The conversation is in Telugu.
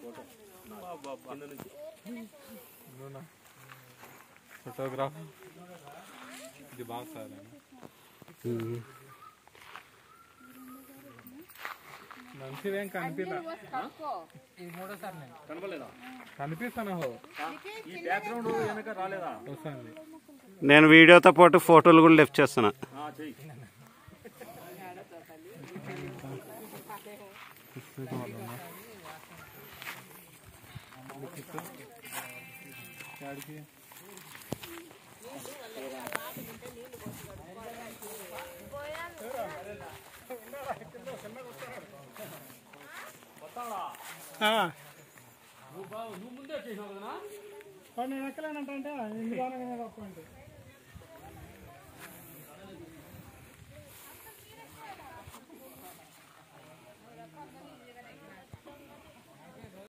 ఫోటోగ్రాఫ్ ఇది బాగా సార్ మంచిదేం కనిపిస్తాను వస్తుంది. నేను వీడియోతో పాటు ఫోటోలు కూడా లిఫ్ట్ చేస్తున్నా. నువ్వు ముందే చేసినావు కదా నేను ఎక్కలేనంటే